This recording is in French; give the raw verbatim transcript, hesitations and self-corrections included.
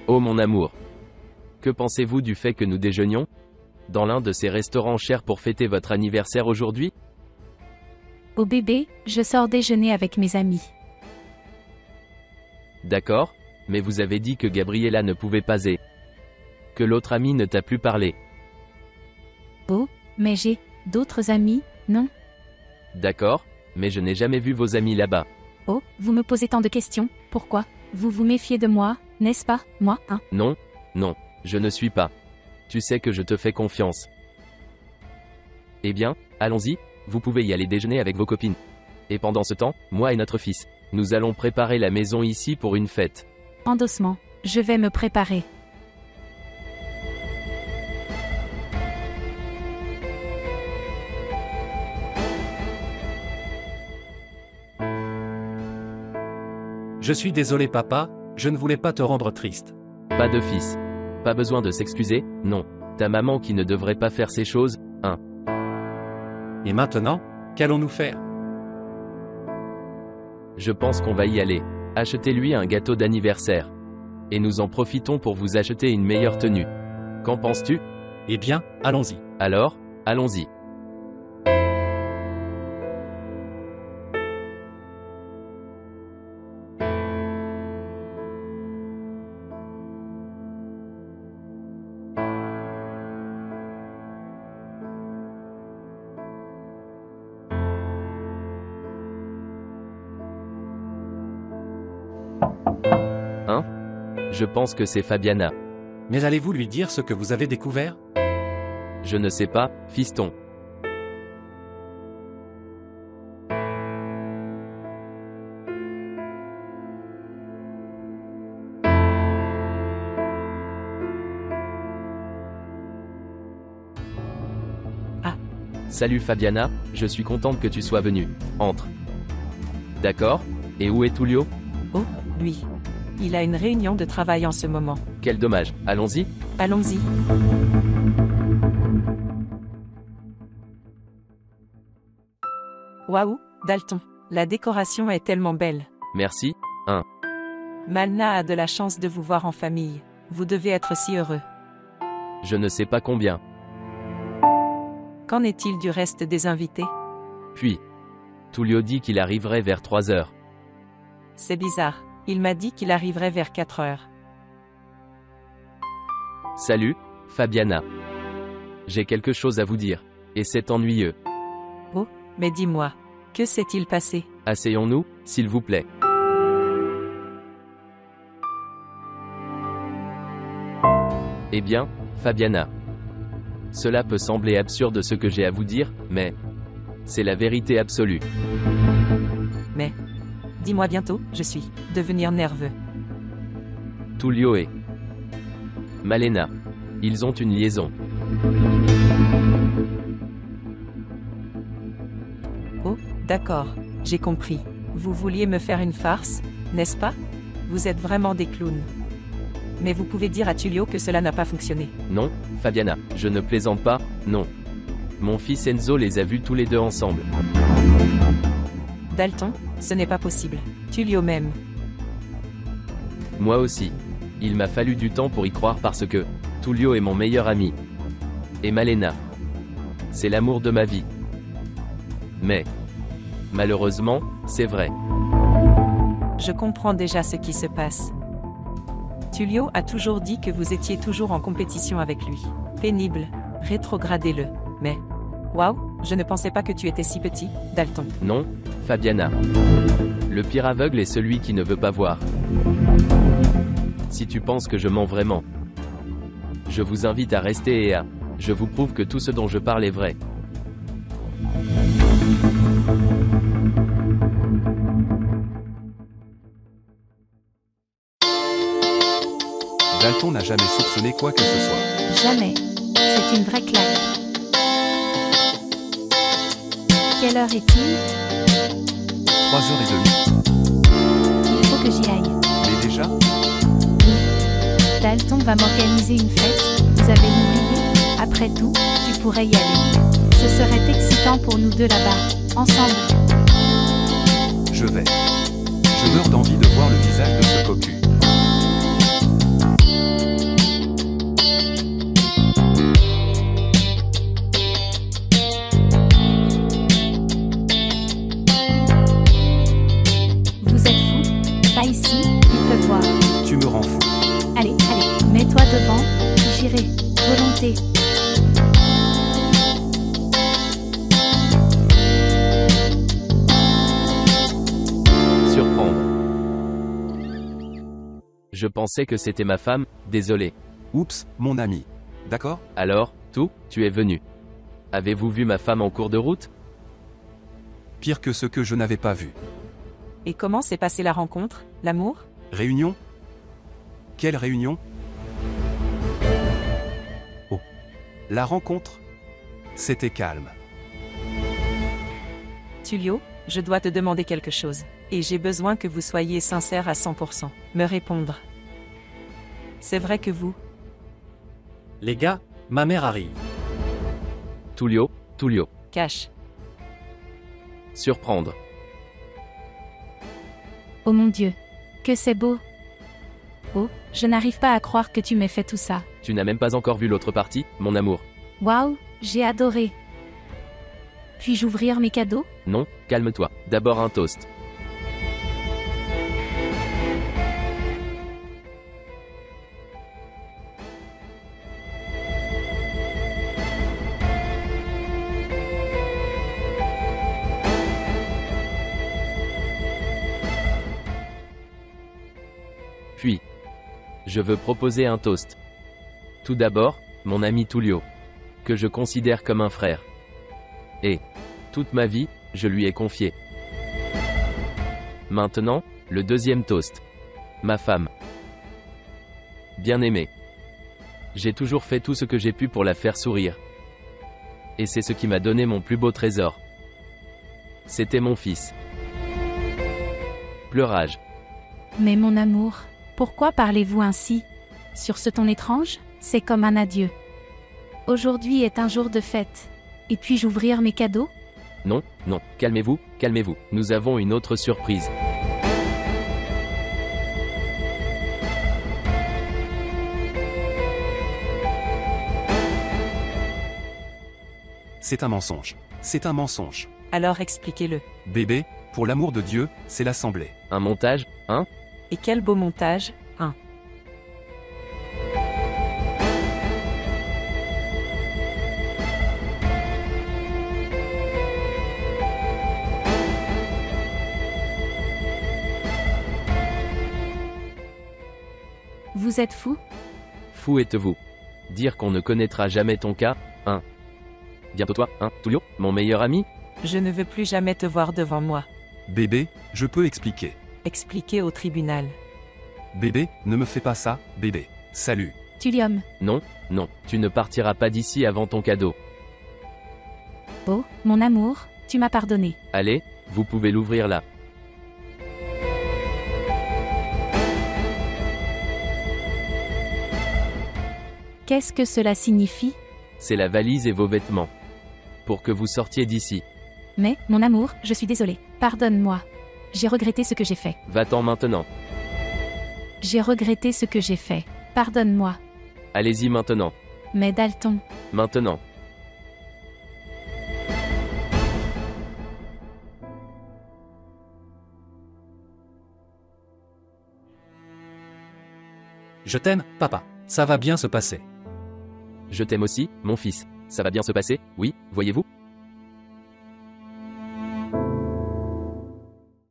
Oh mon amour. Que pensez-vous du fait que nous déjeunions dans l'un de ces restaurants chers pour fêter votre anniversaire aujourd'hui? Oh bébé, je sors déjeuner avec mes amis. D'accord, mais vous avez dit que Gabriella ne pouvait pas et que l'autre ami ne t'a plus parlé. Oh, mais j'ai d'autres amis, non? D'accord, mais je n'ai jamais vu vos amis là-bas. Oh, vous me posez tant de questions, pourquoi? Vous vous méfiez de moi, n'est-ce pas, moi, hein? Non, non, je ne suis pas. Tu sais que je te fais confiance. Eh bien, allons-y, vous pouvez y aller déjeuner avec vos copines. Et pendant ce temps, moi et notre fils, nous allons préparer la maison ici pour une fête. Endossement, je vais me préparer. Je suis désolé papa, je ne voulais pas te rendre triste. Pas de fils. Pas besoin de s'excuser, non. Ta maman qui ne devrait pas faire ces choses, hein. Et maintenant, qu'allons-nous faire? Je pense qu'on va y aller. Achetez-lui un gâteau d'anniversaire. Et nous en profitons pour vous acheter une meilleure tenue. Qu'en penses-tu? Eh bien, allons-y. Alors, allons-y. Hein? Je pense que c'est Fabiana. Mais allez-vous lui dire ce que vous avez découvert? Je ne sais pas, fiston. Ah. Salut Fabiana, je suis contente que tu sois venue. Entre. D'accord? Et où est Tullio? Oh, lui. Il a une réunion de travail en ce moment. Quel dommage. Allons-y. Allons-y. Waouh, Dalton. La décoration est tellement belle. Merci. un. Malna a de la chance de vous voir en famille. Vous devez être si heureux. Je ne sais pas combien. Qu'en est-il du reste des invités? Puis. Tullio dit qu'il arriverait vers trois heures. C'est bizarre. Il m'a dit qu'il arriverait vers quatre heures. Salut, Fabiana. J'ai quelque chose à vous dire. Et c'est ennuyeux. Oh, mais dis-moi. Que s'est-il passé? Asseyons-nous, s'il vous plaît. Eh bien, Fabiana. Cela peut sembler absurde ce que j'ai à vous dire, mais c'est la vérité absolue. Mais, dis-moi bientôt, je suis devenir nerveux. Tullio et Malena. Ils ont une liaison. Oh, d'accord, j'ai compris. Vous vouliez me faire une farce, n'est-ce pas? Vous êtes vraiment des clowns. Mais vous pouvez dire à Tullio que cela n'a pas fonctionné. Non, Fabiana, je ne plaisante pas, non. Mon fils Enzo les a vus tous les deux ensemble. Dalton, ce n'est pas possible. Tullio m'aime. Moi aussi. Il m'a fallu du temps pour y croire parce que Tullio est mon meilleur ami. Et Malena. C'est l'amour de ma vie. Mais, malheureusement, c'est vrai. Je comprends déjà ce qui se passe. Tullio a toujours dit que vous étiez toujours en compétition avec lui. Pénible, rétrogradez-le. Mais, waouh, je ne pensais pas que tu étais si petit, Dalton. Non, Fabiana. Le pire aveugle est celui qui ne veut pas voir. Si tu penses que je mens vraiment, je vous invite à rester et à... Je vous prouve que tout ce dont je parle est vrai. Dalton n'a jamais soupçonné quoi que ce soit. Jamais. C'est une vraie claque. Quelle heure est-il? Trois heures et demie. Il faut que j'y aille. Mais déjà? Oui. Dalton va m'organiser une fête, vous avez oublié? Après tout, tu pourrais y aller. Ce serait excitant pour nous deux là-bas, ensemble. Je vais. Je meurs d'envie de voir le visage de ce cocu. allez, allez, mets-toi devant, j'irai. Volonté. Surprendre. Je pensais que c'était ma femme, désolé. Oups, mon ami. D'accord? Alors, tout, tu es venu. Avez-vous vu ma femme en cours de route? Pire que ce que je n'avais pas vu. Et comment s'est passée la rencontre, l'amour? Réunion? Quelle réunion? Oh. La rencontre? C'était calme. Tullio, je dois te demander quelque chose. Et j'ai besoin que vous soyez sincère à cent pour cent. Me répondre. C'est vrai que vous... Les gars, ma mère arrive. Tullio, Tullio. Cache. Surprendre. Oh mon Dieu. Que c'est beau. Oh, je n'arrive pas à croire que tu m'aies fait tout ça. Tu n'as même pas encore vu l'autre partie, mon amour. Waouh, j'ai adoré. Puis-je ouvrir mes cadeaux? Non, calme-toi. D'abord un toast. Puis, je veux proposer un toast. Tout d'abord, mon ami Tullio, que je considère comme un frère. Et, toute ma vie, je lui ai confié. Maintenant, le deuxième toast. Ma femme. Bien-aimée. J'ai toujours fait tout ce que j'ai pu pour la faire sourire. Et c'est ce qui m'a donné mon plus beau trésor. C'était mon fils. Pleurage. Mais mon amour, pourquoi parlez-vous ainsi? Sur ce ton étrange, c'est comme un adieu. Aujourd'hui est un jour de fête. Et puis-je ouvrir mes cadeaux? Non, non, calmez-vous, calmez-vous. Nous avons une autre surprise. C'est un mensonge. C'est un mensonge. Alors expliquez-le. Bébé, pour l'amour de Dieu, c'est l'assemblée. Un montage, hein? Et quel beau montage, hein? Vous êtes fou? Fou êtes-vous. Dire qu'on ne connaîtra jamais ton cas, hein? Bientôt toi, hein, Tullio, mon meilleur ami? Je ne veux plus jamais te voir devant moi. Bébé, je peux expliquer. Expliquez au tribunal. Bébé, ne me fais pas ça, bébé. Salut. Tullium. Non, non, tu ne partiras pas d'ici avant ton cadeau. Oh, mon amour, tu m'as pardonné. Allez, vous pouvez l'ouvrir là. Qu'est-ce que cela signifie? C'est la valise et vos vêtements. Pour que vous sortiez d'ici. Mais, mon amour, je suis désolée. Pardonne-moi. J'ai regretté ce que j'ai fait. Va-t'en maintenant. J'ai regretté ce que j'ai fait. Pardonne-moi. Allez-y maintenant. Mais Dalton. Maintenant. Je t'aime, papa. Ça va bien se passer. Je t'aime aussi, mon fils. Ça va bien se passer, oui, voyez-vous?